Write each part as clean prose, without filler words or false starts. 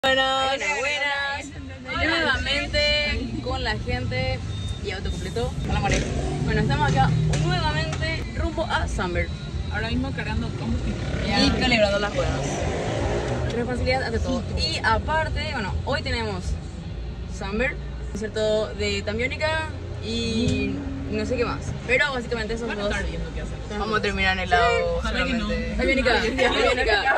Buenas, nuevamente con la gente y autocompleto. Hola, María. Bueno, estamos acá nuevamente rumbo a Sunburn. Ahora mismo cargando combustible Y calibrando las ruedas. Responsabilidad ante todo. Y aparte, bueno, hoy tenemos Sunburn, concierto de Tambiónica y no sé qué más. Pero básicamente esos dos. Vamos a terminar en el lado. Ojalá que no. Tambiónica. Tambiónica.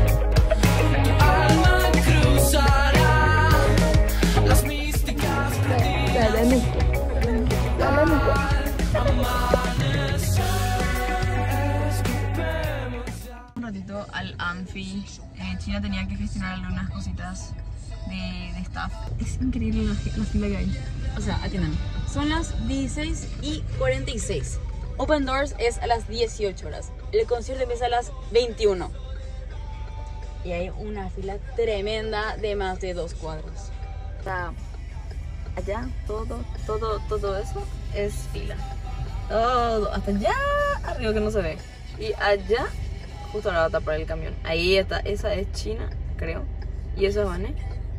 Un ratito al Anfi. China tenía que gestionar algunas cositas de staff. Es increíble la fila que hay. O sea, atiendan. Son las 16:46. Open Doors es a las 18 horas. El concierto empieza a las 21. Y hay una fila tremenda de más de 2 cuadras. O sea, allá todo eso es fila. Todo, hasta allá arriba que no se ve. Y allá, justo la va a tapar el camión. Ahí está, esa es China, creo. Y eso es Vane.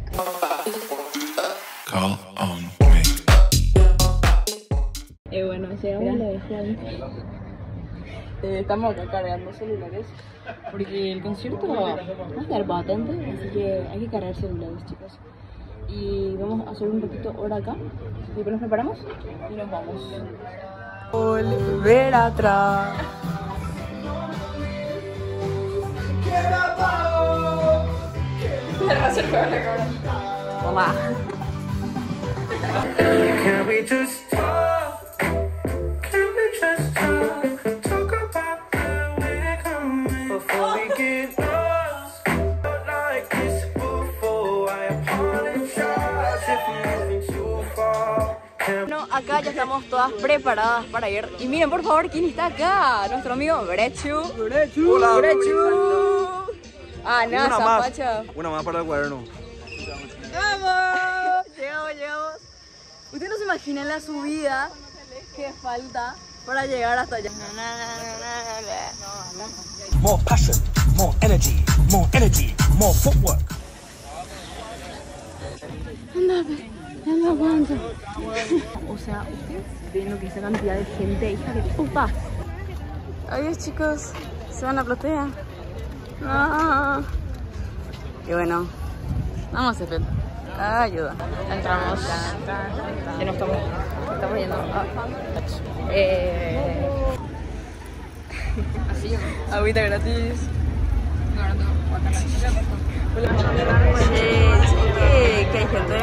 Call on me. Bueno, llegamos a lo de Juan. Estamos acá cargando celulares porque el concierto va a estar bastante, así que hay que cargar celulares, chicos. Y vamos a hacer un ratito hora acá. Y después nos preparamos y nos vamos. Volver atrás. Hola. Can we just talk? Can we just talk about where we're coming before we get lost? Not like this before. I apologize if I'm moving too far. Bueno, acá ya estamos todas preparadas para ir. Y miren, por favor, ¿quién está acá? Nuestro amigo Brechu. Hola, Brechu. Ah, nada, Una más. zapacha. Una más para el cuaderno. ¡Vamos! Llegamos. Ustedes no se imaginan la subida que falta para llegar hasta allá. More passion, more energy, more footwork. No aguanto. O sea, ustedes ven lo que es la cantidad de gente, hija de puta. Adiós, chicos. Se van a platea. No. Y bueno, vamos a hacer ayuda. Entramos. Ya no estamos yendo. Así. Agüita gratis. ¿Qué hay gente?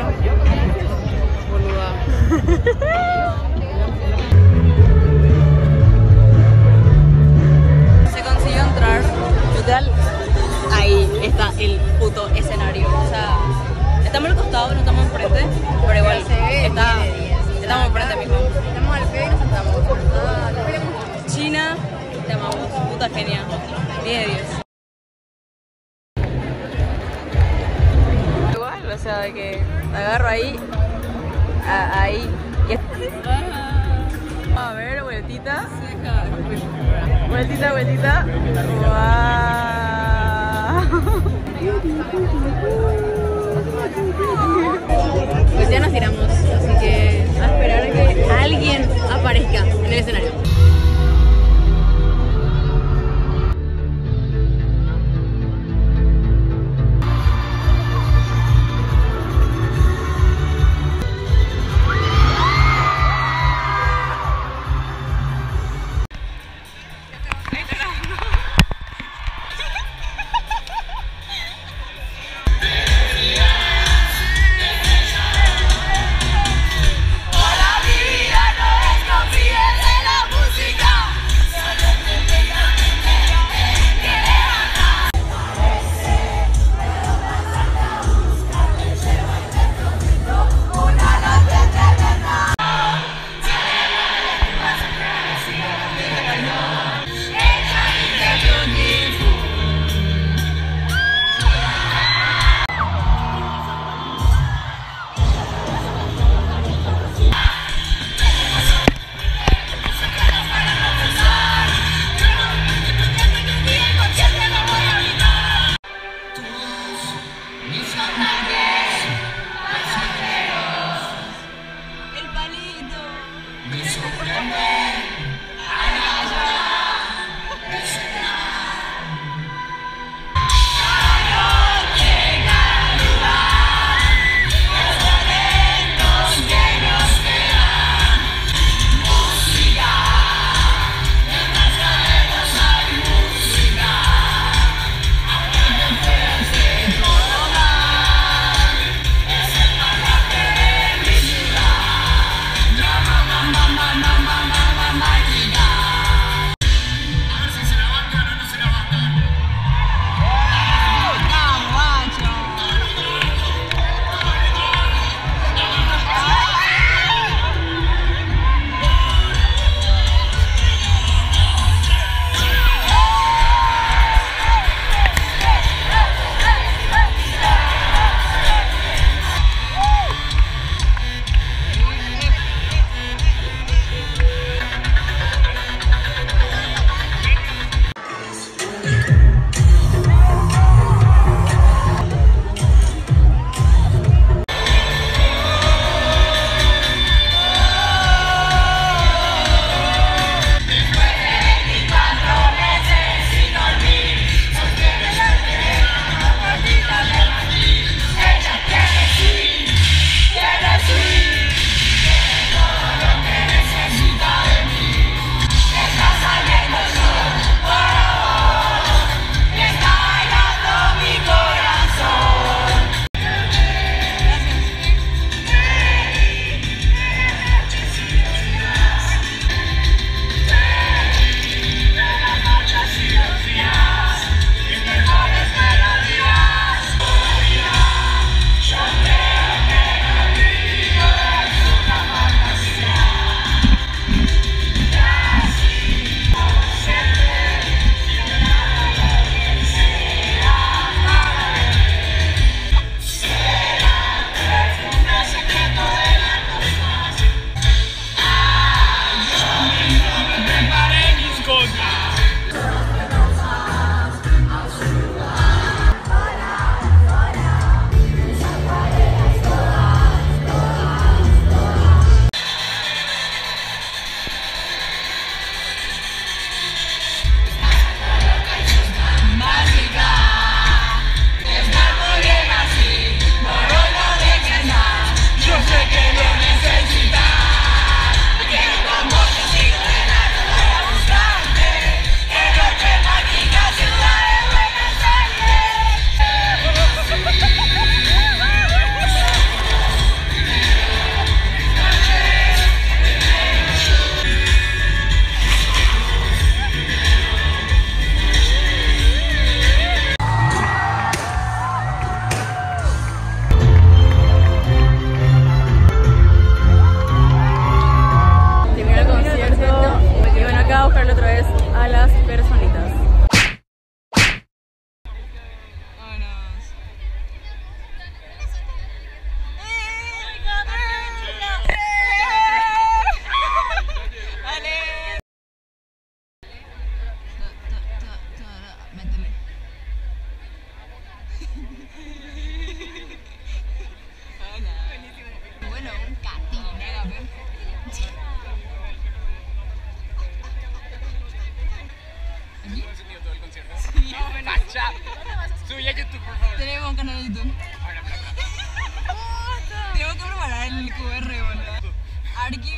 Boluda. Se consiguió entrar. Literal, ahí está el puto escenario. O sea, estamos al costado, no estamos enfrente, pero igual estamos enfrente mismo. Estamos al pie y nos sentamos. China, te amamos, puta genia. 10 de 10. Igual, o sea, de que agarro ahí, ahí. A ver, vueltita. Vueltita. Wow. Pues ya nos tiramos, así que a esperar a que alguien aparezca en el escenario.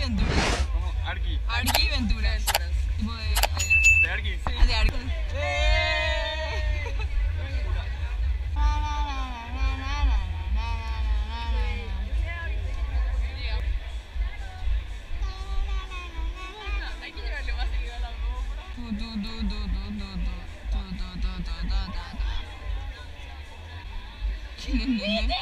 Ventura. Como Arqui. Arqui Ventura. Tipo de... ¿De Arqui? Sí. Ah, de Arqui. ¿Quién es Nene?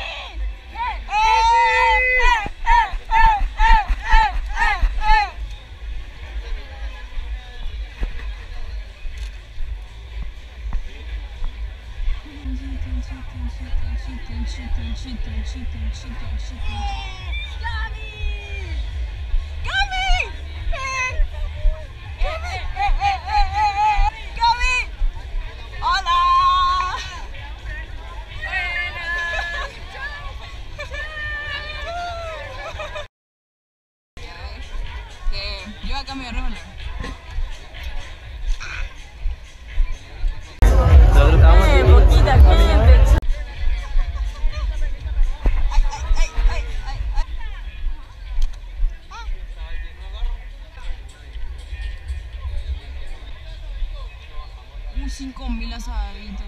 Yo acá me voy a revelar. Poquita gente. Un 5.000 asadito.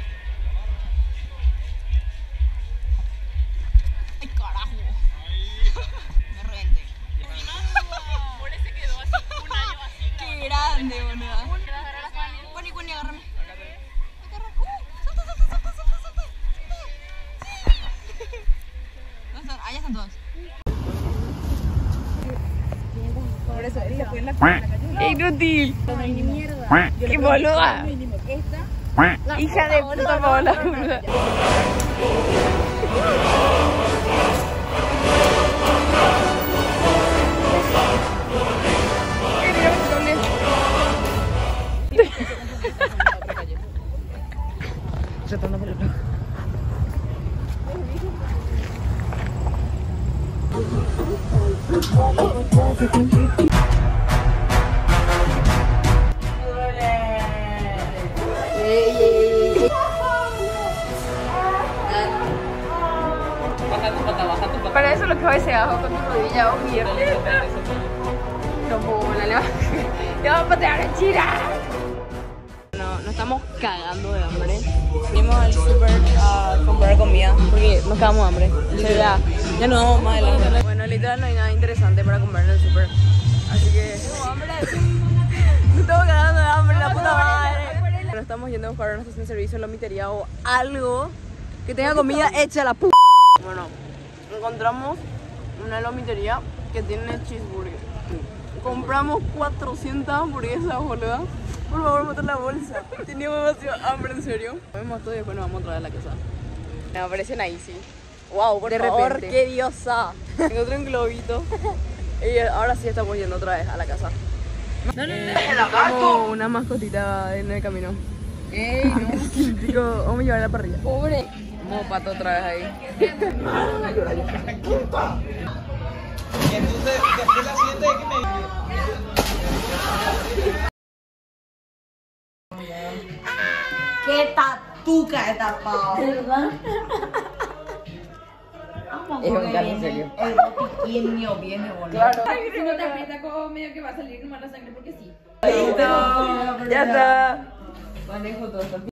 Ay, carajo. Me rente. Por eso quedó así, un año así. Qué grande, boluda. Cuni, Cuni, agárrame. Agarra. Salta, salta, salta, salta, salta. Sí. ¿Dónde están? Allá están todos. Por eso, esta fue la calle. ¡Inútil! ¡Qué boluda! Hija de puta bola, boluda. Para eso lo que hoy se abajo con tu rodilla o mierda. Como la le vamos a patear a Chira. No, nos estamos cagando de hambre. Venimos al super a comprar comida porque nos cagamos de hambre. O sea, ya no vamos más adelante. Bueno, literal no hay nada interesante para comer en el super. Así que... hambre. Me estamos cagando de hambre, la puta madre. Bueno, estamos yendo a buscar una estación de servicio en la lomitería o algo que tenga comida hecha la puta. Bueno, encontramos una lomitería que tiene cheeseburger. Compramos 400 hamburguesas, boluda. Por favor, mata la bolsa. Teníamos demasiado hambre, en serio. Comemos todo y después nos vamos otra vez a la casa. Me aparecen ahí, sí. Wow, por favor, repente. ¡Qué diosa! Encontré un globito. Y ahora sí estamos yendo otra vez a la casa. Como una mascotita en el camino. ¡Ey, no! Digo, vamos a llevar a la parrilla. ¡Pobre! Como pato otra vez ahí. Y entonces, después la siguiente es que me... ¡Qué tatuca esta pava! ¿Verdad? Es un caso en serio. El pequeño viene, boludo. Claro. Si no te aprieta como medio que va a salir nomás la sangre porque sí. ¡Listo! ¡Ya está! Manejo todo esto.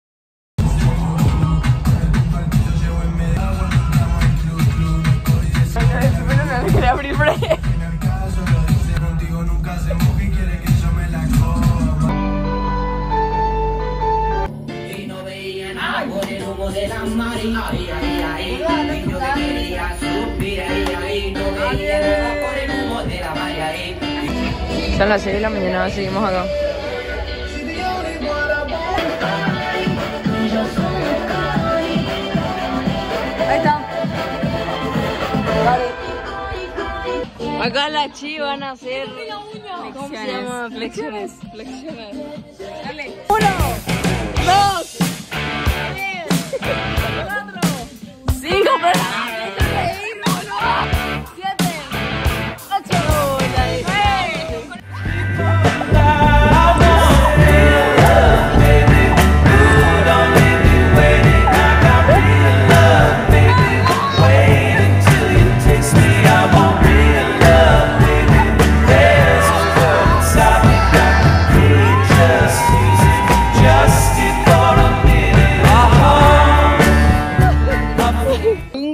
No me quiere abrir por ahí. Son las 6 de la mañana, seguimos acá. Ahí está. Acá las chivas van a hacer flexiones. Flexiones. Dale. 1, 2, 3, 4, 5, 7, 8, 9. Wait until you taste me, I want real love.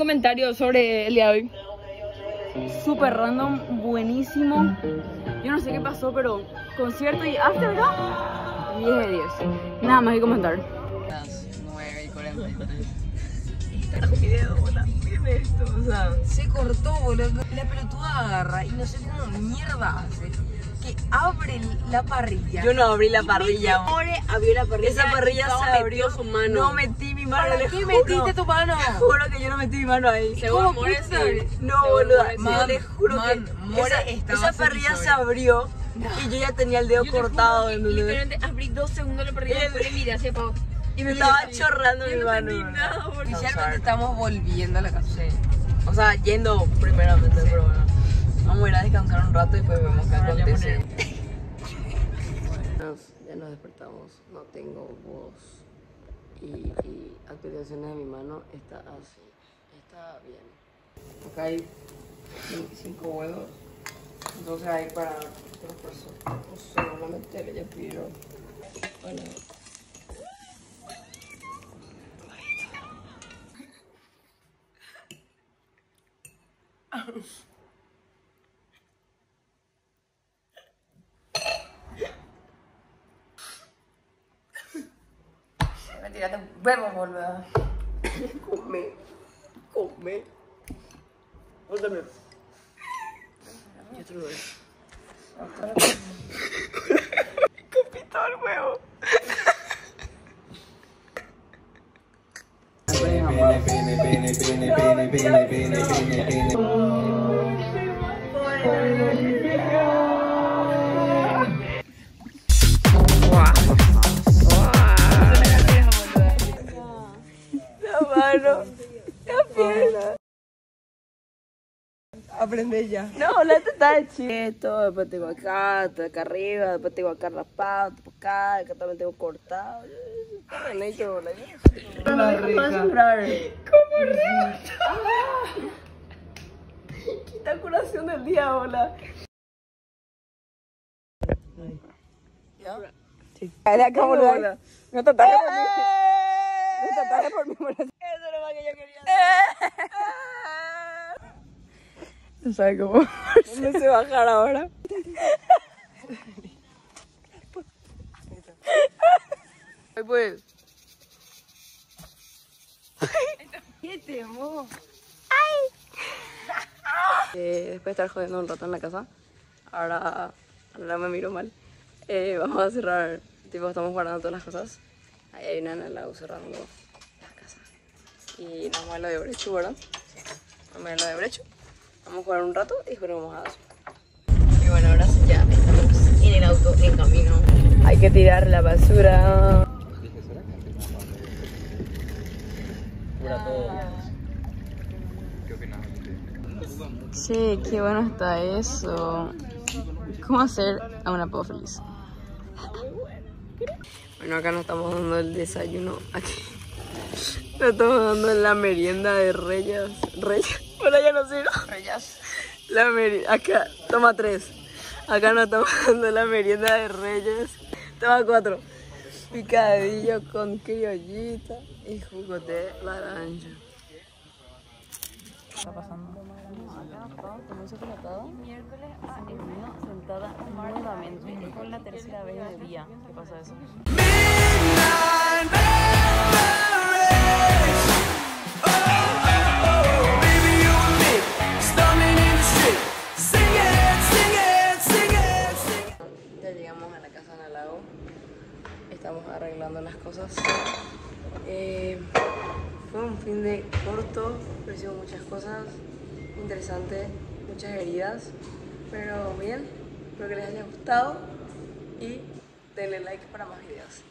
comentario sobre el día de hoy. Súper random, buenísimo. Yo no sé qué pasó, pero concierto y after, ¿no? 10 de 10. Nada más que comentar. Las 9:43. Está el video, boludo. Miren esto, o sea. Se cortó, boludo. La pelotuda agarra y no sé cómo mierda hace. Que abre la parrilla. Yo no abrí la parrilla. Abrió la parrilla. Esa parrilla y se abrió su mano. No metí mi mano. ¿Para qué metiste tu mano? Juro que yo no metí mi mano ahí. Seguro More sí. No, boludo. Man, Yo le juro man, que More estaba esa parrilla satisfecha. se abrió y yo ya tenía el dedo cortado. ¿entendés? Literalmente abrí 2 segundos la parrilla y después le miré hacia abajo. Y me estaba chorrando mi mano. Oficialmente estamos volviendo a la casa. O sea, yendo primeramente, pero bueno. Vamos a ir a descansar un rato y después vemos qué acontece. Ya nos despertamos, no tengo voz y actualizaciones de mi mano está así, está bien. Acá hay 25 huevos, entonces hay para 3 personas. No sé, van a meter, ya pidieron. Bueno. Mentira, te huevos, boludo. Come. Vos también. Yo te lo doy. Comí todo el huevo. La mano, la pierna. Aprende ya. No, la teta de chieto, después tengo acá arriba, después tengo acá raspado, después acá también tengo cortado. Está re hecho, boludo. Quita curación del día, hola. ¿Ya? Sí. De acá, boludo. No te ataques por mí. No te ataques por mí, boludo. Eso es lo más que yo quería hacer. No sabe cómo. No se bajar ahora. Ay, pues. ¿Qué te mo? Después de estar jodiendo un rato en la casa, ahora me miro mal. Vamos a cerrar, tipo, estamos guardando todas las cosas. Ahí hay una en el lado cerrando la casa. Y nos vamos a la de Brecho, ¿verdad? Vamos a ir a la de Brecho. Vamos a jugar un rato y después vamos a hacer. Y bueno, ahora sí ya estamos en el auto, en camino. Hay que tirar la basura. ¿Qué opinas? Sí, qué bueno está eso. ¿Cómo hacer a una pavo feliz? Bueno, acá nos estamos dando el desayuno. Aquí nos estamos dando la merienda de Reyes. ¿Reyes? Bueno, ya no sé, ¿no? Reyes. La merienda. Acá, toma 3. Acá nos estamos dando la merienda de Reyes. Toma 4. Picadillo con criollita y jugo de naranja. ¿Qué está pasando? Acá tomé chocolatado. Miércoles a Emina sentada nuevamente. Es con la tercera vez del día que pasa eso. Ya llegamos a la casa en el lago. Estamos arreglando las cosas. Fue un fin de corto, pero hicimos muchas cosas interesantes, muchas heridas, pero bien. Espero que les haya gustado y denle like para más videos.